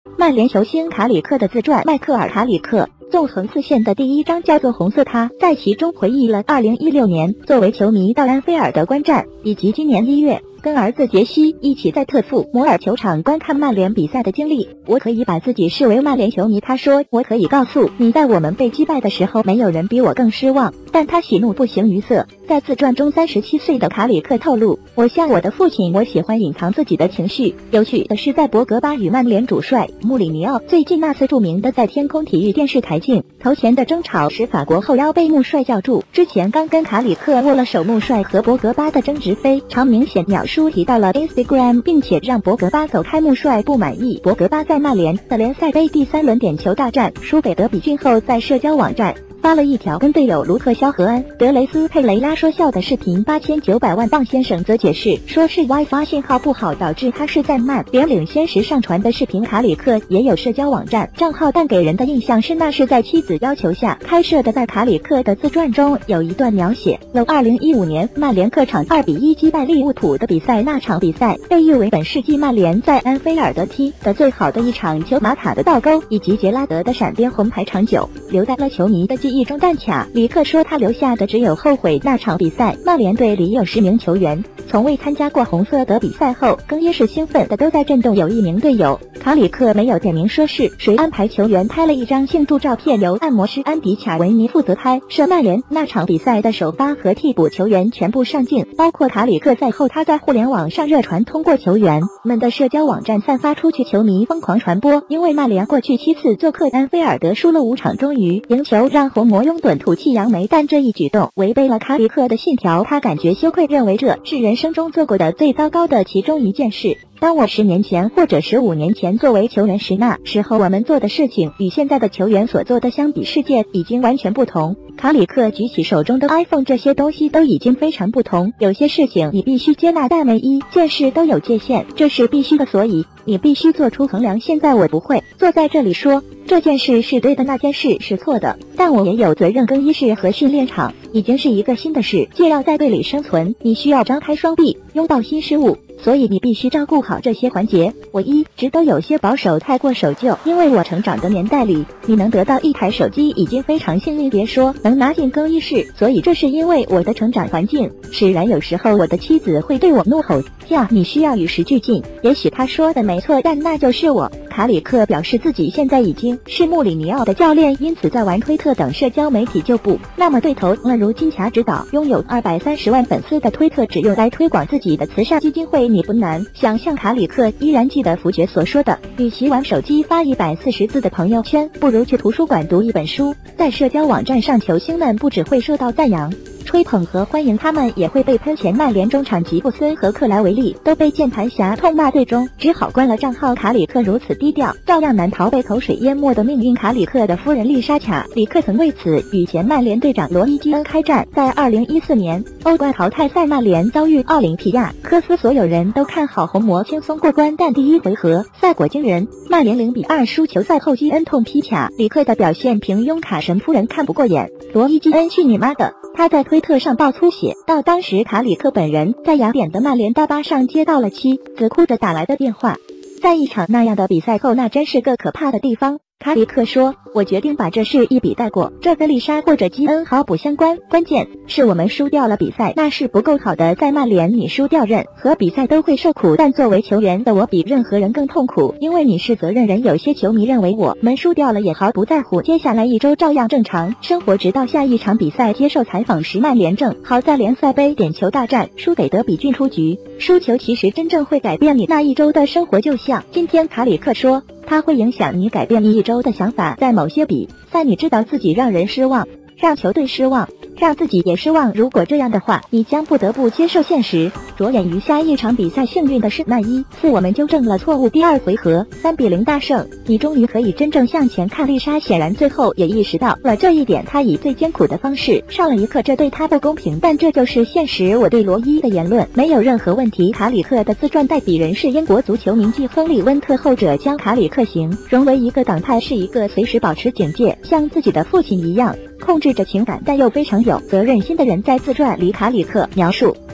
曼联球星卡里克的自传《迈克尔·卡里克》纵横四线的第一章叫做《红色》，他在其中回忆了2016年作为球迷到安菲尔德观战，以及今年1月跟儿子杰西一起在特富摩尔球场观看曼联比赛的经历。我可以把自己视为曼联球迷，他说，我可以告诉你，在我们被击败的时候，没有人比我更失望。但他喜怒不形于色。在自传中，37岁的卡里克透露，我像我的父亲，我喜欢隐藏自己的情绪。有趣的是，在博格巴与曼联主帅穆里尼奥最近那次著名的在天空体育电视台镜头前的争吵，使法国后腰被穆帅叫住。之前刚跟卡里克握了手，穆帅和博格巴的争执非常明显。鸟叔提到了 Instagram， 并且让博格巴走开，穆帅不满意。博格巴在曼联的联赛杯第3轮点球大战输给德比郡后，在社交网站发了一条跟队友卢克肖和安德雷斯佩雷拉说笑的视频。8900万镑先生则解释说是 WiFi 信号不好导致他是在曼联领先时上传的视频。卡里克也有社交网站账号，但给人的印象是那是在妻子要求下开设的。在卡里克的自传中有一段描写了2015年曼联客场2-1击败利物浦的比赛，那场比赛被誉为本世纪曼联在安菲尔德踢的最好的一场球，马塔的倒钩以及杰拉德的闪电红牌长久留在了球迷的记忆中。但卡里克说他留下的只有后悔。那场比赛曼联队里有10名球员从未参加过红色的比赛后更衣室兴奋的都在震动。有一名队友卡里克没有点名说是谁安排球员拍了一张庆祝照片，由按摩师安迪卡维尼负责拍摄。曼联那场比赛的首发和替补球员全部上镜，包括卡里克在后。他在互联网上热传，通过球员们的社交网站散发出去，球迷疯狂传播。因为曼联过去7次做客安菲尔德输了5场，终于赢球，让红魔拥趸吐气扬眉。但这一举动违背了卡里克的信条，他感觉羞愧，认为这是人生中做过的最糟糕的其中一件事。当我10年前或者15年前作为球员时，那时候我们做的事情与现在的球员所做的相比，世界已经完全不同。卡里克举起手中的 iPhone， 这些东西都已经非常不同。有些事情你必须接纳，但每一件事都有界限，这是必须的，所以你必须做出衡量。现在我不会坐在这里说这件事是对的，那件事是错的，但我也有责任。更衣室和训练场已经是一个新的世界，要在队里生存，你需要张开双臂拥抱新事物，所以你必须照顾好这些环节。我一直都有些保守，太过守旧，因为我成长的年代里，你能得到一台手机已经非常幸运，别说能拿进更衣室。所以这是因为我的成长环境使然，有时候我的妻子会对我怒吼呀，你需要与时俱进。也许他说的没错，但那就是我。卡里克表示自己现在已经是穆里尼奥的教练，因此在玩推特等社交媒体就不那么对头了。如金卡指导拥有230万粉丝的推特只用来推广自己的慈善基金会，你不难想象卡里克依然记得福爵所说的，与其玩手机发140字的朋友圈，不如去图书馆读一本书。在社交网站上，球星们不只会受到赞扬吹捧和欢迎，他们也会被喷。前曼联中场吉布森和克莱维利都被键盘侠痛骂，最终只好关了账号。卡里克如此低调，照样难逃被口水淹没的命运。卡里克的夫人丽莎卡里克曾为此与前曼联队长罗伊基恩开战。在2014年欧冠淘汰赛，曼联遭遇奥林匹亚科斯，所有人都看好红魔轻松过关，但第一回合赛果惊人，曼联0-2输球。赛后基恩痛批卡里克的表现平庸，卡神夫人看不过眼，罗伊基恩去你妈的。他在推特上爆粗写到，当时卡里克本人在雅典的曼联大巴上接到了妻子哭着打来的电话。在一场那样的比赛后，那真是个可怕的地方。卡里克说，我决定把这事一笔带过，这跟丽莎或者基恩毫不相关，关键是我们输掉了比赛，那是不够好的。在曼联你输掉任何比赛都会受苦，但作为球员的我比任何人更痛苦，因为你是责任人。有些球迷认为我们输掉了也毫不在乎，接下来1周照样正常生活，直到下一场比赛。接受采访时，曼联正好在联赛杯点球大战输给德比郡出局，输球其实真正会改变你那1周的生活，就像今天卡里克说它会影响你，改变你1周的想法。在某些比赛，你知道自己让人失望，让球队失望，让自己也失望，如果这样的话，你将不得不接受现实，着眼于下一场比赛。幸运的是，那一次我们纠正了错误，第2回合3-0大胜，你终于可以真正向前看。丽莎显然最后也意识到了这一点，她以最艰苦的方式上了一课，这对她不公平，但这就是现实。我对罗伊的言论没有任何问题。卡里克的自传代笔人是英国足球名记亨利·温特，后者将卡里克形容为一个党派，是一个随时保持警戒，像自己的父亲一样控制着情感但又非常有责任心的人。在自传里，卡里克描述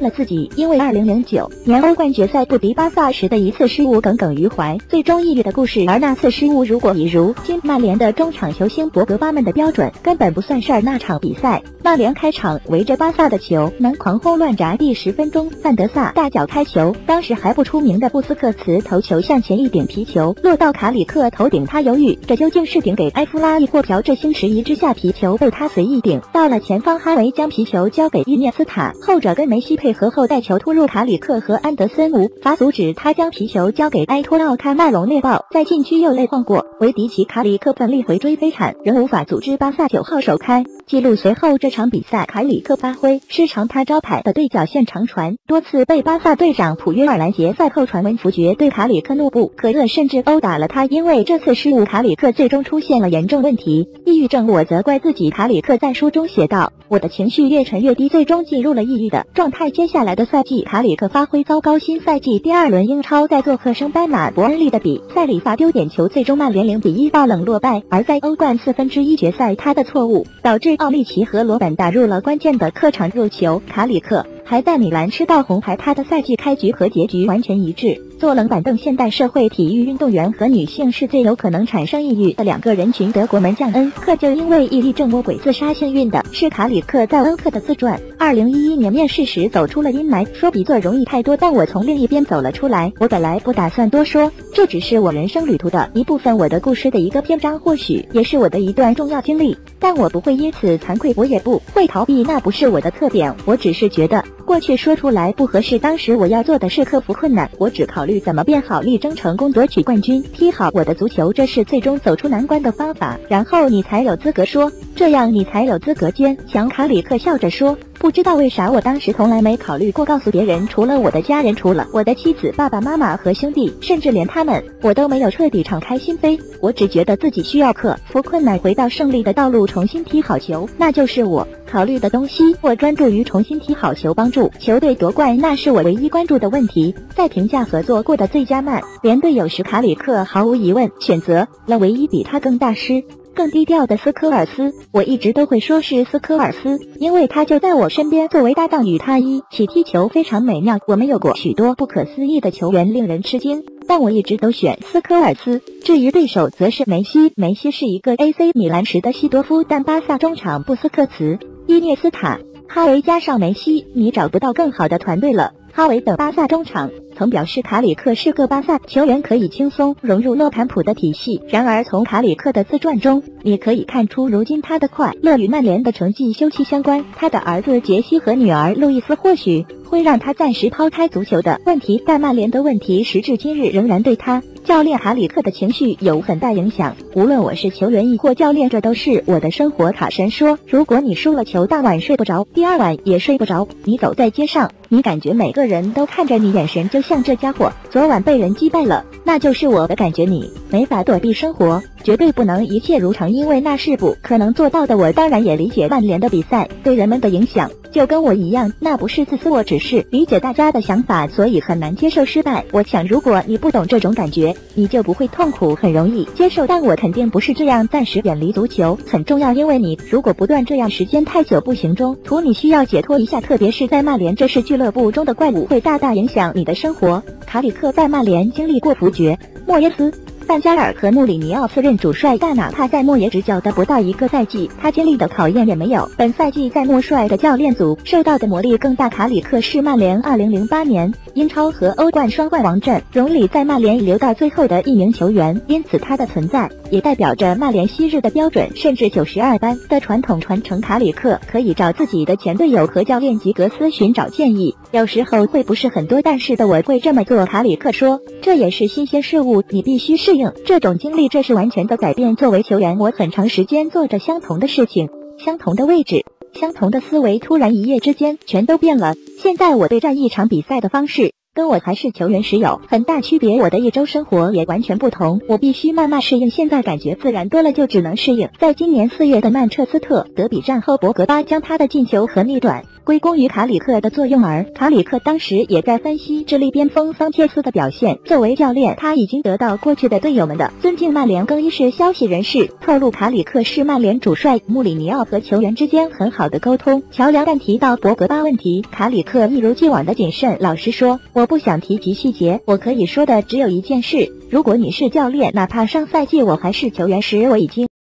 了自己因为2009年欧冠决赛不敌巴萨时的一次失误耿耿于怀，最终抑郁的故事。而那次失误如果以如今曼联的中场球星博格巴们的标准，根本不算事儿。那场比赛，曼联开场围着巴萨的球能狂轰乱炸。第10分钟，范德萨大脚开球，当时还不出名的布斯克茨头球向前一顶，皮球落到卡里克头顶，他犹豫这究竟是顶给埃夫拉亦或朴智星，迟疑之下皮球被他随意顶到了前方，哈维将皮球交给伊涅斯塔，后者跟梅西配合后带球突入，卡里克和安德森无法阻止他将皮球交给埃托奥卡麦隆，猎豹在禁区右肋晃过，维迪奇卡里克奋力回追飞铲，仍无法阻止巴萨9号首开记录。随后这场比赛卡里克发挥失常，他招牌的对角线长传多次被巴萨队长普约尔兰杰赛后传闻，福爵对卡里克怒不可遏，甚至殴打了他。因为这次失误，卡里克最终出现了严重问题，抑郁症。我责怪自己，卡里克在书中写道，我的情绪越沉越低，最终进入了抑郁的状态。接下来的赛季，卡里克发挥糟糕，新赛季第2轮英超在做客升班马伯恩利的比赛里罚丢点球，最终曼联0-1爆冷落败。而在欧冠1/4决赛，他的错误导致奥利奇和罗本打入了关键的客场入球，卡里克还在米兰吃到红牌，他的赛季开局和结局完全一致。坐冷板凳，现代社会体育运动员和女性是最有可能产生抑郁的2个人群。德国门将恩克就因为抑郁症魔鬼自杀，幸运的是卡里克在恩克的自传2011年面试时走出了阴霾，说比做容易太多，但我从另一边走了出来。我本来不打算多说，这只是我人生旅途的一部分，我的故事的一个篇章，或许也是我的一段重要经历，但我不会因此惭愧，我也不会逃避，那不是我的特点。我只是觉得过去说出来不合适，当时我要做的是克服困难，我只考虑怎么变好，力争成功，夺取冠军，踢好我的足球，这是最终走出难关的方法，然后你才有资格说，这样你才有资格坚强。卡里克笑着说，不知道为啥我当时从来没考虑过告诉别人，除了我的家人，除了我的妻子、爸爸妈妈和兄弟，甚至连他们我都没有彻底敞开心扉，我只觉得自己需要克服困难，回到胜利的道路，重新踢好球，那就是我考虑的东西。我专注于重新踢好球，帮助球队夺冠，那是我唯一关注的问题。在评价合作过的最佳曼联队友时，卡里克毫无疑问选择了唯一比他更大师更低调的斯科尔斯，我一直都会说是斯科尔斯，因为他就在我身边，作为搭档与他一起踢球非常美妙。我们有过许多不可思议的球员，令人吃惊，但我一直都选斯科尔斯。至于对手则是梅西，梅西是一个 AC 米兰时的西多夫，但巴萨中场布斯克茨、伊涅斯塔、哈维加上梅西，你找不到更好的团队了。哈维等巴萨中场曾表示卡里克是个巴萨球员，可以轻松融入洛坎普的体系。然而从卡里克的自传中，你可以看出如今他的快乐与曼联的成绩休戚相关。他的儿子杰西和女儿路易斯或许会让他暂时抛开足球的问题，但曼联的问题时至今日仍然对他教练卡里克的情绪有很大影响。无论我是球员亦或教练，这都是我的生活。卡神说，如果你输了球，大晚睡不着，第2晚也睡不着，你走在街上，你感觉每个人都看着你，眼神就像这家伙昨晚被人击败了，那就是我的感觉。你没法躲避生活，绝对不能一切如常，因为那是不可能做到的。我当然也理解曼联的比赛对人们的影响，就跟我一样，那不是自私，我只是理解大家的想法，所以很难接受失败。我想如果你不懂这种感觉，你就不会痛苦，很容易接受，但我肯定不是这样。暂时远离足球很重要，因为你如果不断这样时间太久不行，中途你需要解脱一下，特别是在曼联，这是俱乐部中的怪物，会大大影响你的生活。卡里克在曼联经历过福爵、莫耶斯、范加尔和穆里尼奥次任主帅，但哪怕在莫耶执教的不到1个赛季，他经历的考验也没有本赛季在莫帅的教练组受到的磨砺更大。卡里克是曼联2008年英超和欧冠双冠王，阵容里在曼联已留到最后的一名球员，因此他的存在也代表着曼联昔日的标准，甚至92班的传统传承。卡里克可以找自己的前队友和教练吉格斯寻找建议，有时候会不是很多，但是的我会这么做。卡里克说，这也是新鲜事物，你必须适应这种经历，这是完全的改变。作为球员，我很长时间做着相同的事情，相同的位置，相同的思维，突然一夜之间全都变了。现在我对战一场比赛的方式跟我还是球员时有很大区别，我的一周生活也完全不同，我必须慢慢适应，现在感觉自然多了，就只能适应。在今年4月的曼彻斯特德比战后，博格巴将他的进球和逆转归功于卡里克的作用，而卡里克当时也在分析智利边锋桑切斯的表现。作为教练，他已经得到过去的队友们的尊敬。曼联更衣室消息人士透露，卡里克是曼联主帅穆里尼奥和球员之间很好的沟通桥梁。但提到博格巴问题，卡里克一如既往的谨慎。老实说，我不想提及细节，我可以说的只有一件事：如果你是教练，哪怕上赛季我还是球员时，我已经